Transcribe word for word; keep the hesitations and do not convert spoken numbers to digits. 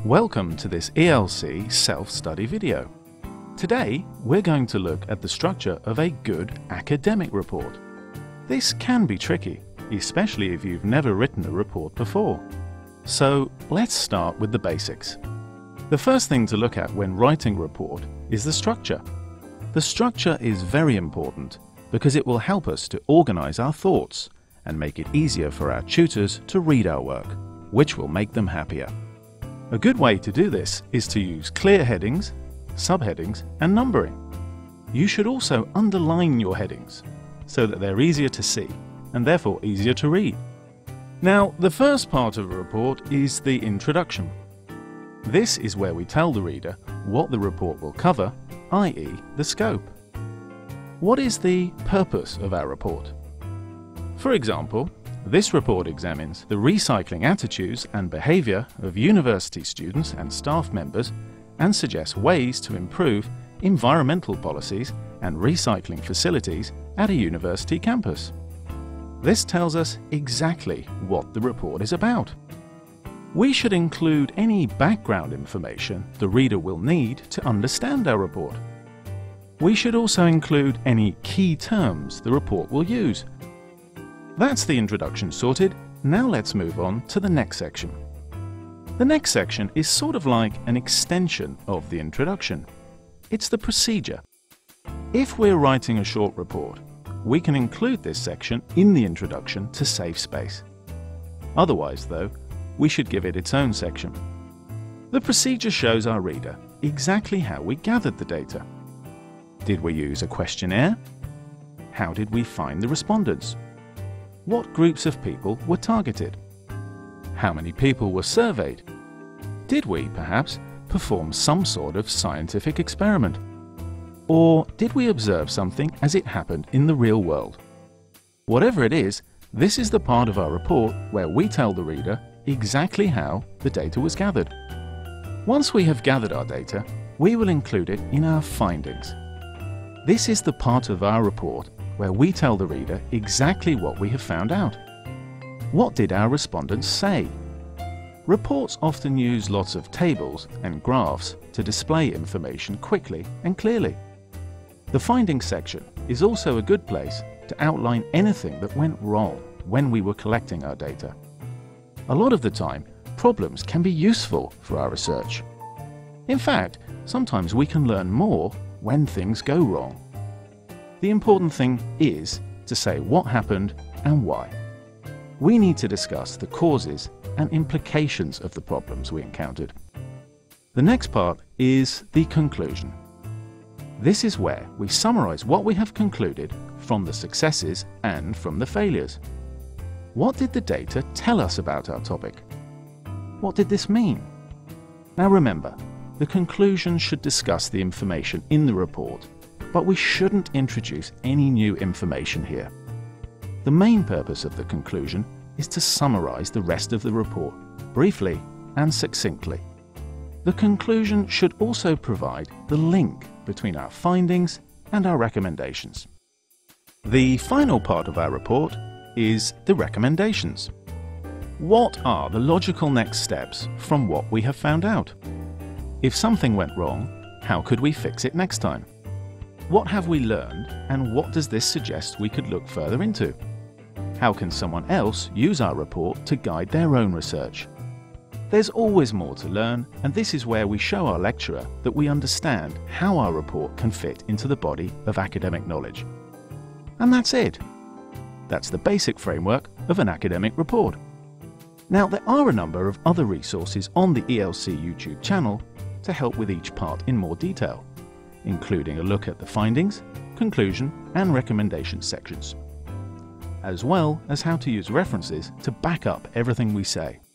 Welcome to this E L C self-study video. Today, we're going to look at the structure of a good academic report. This can be tricky, especially if you've never written a report before. So let's start with the basics. The first thing to look at when writing a report is the structure. The structure is very important because it will help us to organize our thoughts and make it easier for our tutors to read our work, which will make them happier. A good way to do this is to use clear headings, subheadings, and numbering. You should also underline your headings so that they're easier to see and therefore easier to read. Now, the first part of a report is the introduction. This is where we tell the reader what the report will cover, that is the scope. What is the purpose of our report? For example, this report examines the recycling attitudes and behavior of university students and staff members and suggests ways to improve environmental policies and recycling facilities at a university campus. This tells us exactly what the report is about. We should include any background information the reader will need to understand our report. We should also include any key terms the report will use. That's the introduction sorted. Now let's move on to the next section. The next section is sort of like an extension of the introduction. It's the procedure. If we're writing a short report, we can include this section in the introduction to save space. Otherwise, though, we should give it its own section. The procedure shows our reader exactly how we gathered the data. Did we use a questionnaire? How did we find the respondents? What groups of people were targeted? How many people were surveyed? Did we, perhaps, perform some sort of scientific experiment? Or did we observe something as it happened in the real world? Whatever it is, this is the part of our report where we tell the reader exactly how the data was gathered. Once we have gathered our data, we will include it in our findings. This is the part of our report where we tell the reader exactly what we have found out. What did our respondents say? Reports often use lots of tables and graphs to display information quickly and clearly. The findings section is also a good place to outline anything that went wrong when we were collecting our data. A lot of the time, problems can be useful for our research. In fact, sometimes we can learn more when things go wrong. The important thing is to say what happened and why. We need to discuss the causes and implications of the problems we encountered. The next part is the conclusion. This is where we summarize what we have concluded from the successes and from the failures. What did the data tell us about our topic? What did this mean? Now remember, the conclusion should discuss the information in the report, but we shouldn't introduce any new information here. The main purpose of the conclusion is to summarize the rest of the report briefly and succinctly. The conclusion should also provide the link between our findings and our recommendations. The final part of our report is the recommendations. What are the logical next steps from what we have found out? If something went wrong, how could we fix it next time? What have we learned, and what does this suggest we could look further into? How can someone else use our report to guide their own research? There's always more to learn, and this is where we show our lecturer that we understand how our report can fit into the body of academic knowledge. And that's it. That's the basic framework of an academic report. Now, there are a number of other resources on the E L C YouTube channel to help with each part in more detail, including a look at the findings, conclusion, and recommendation sections, as well as how to use references to back up everything we say.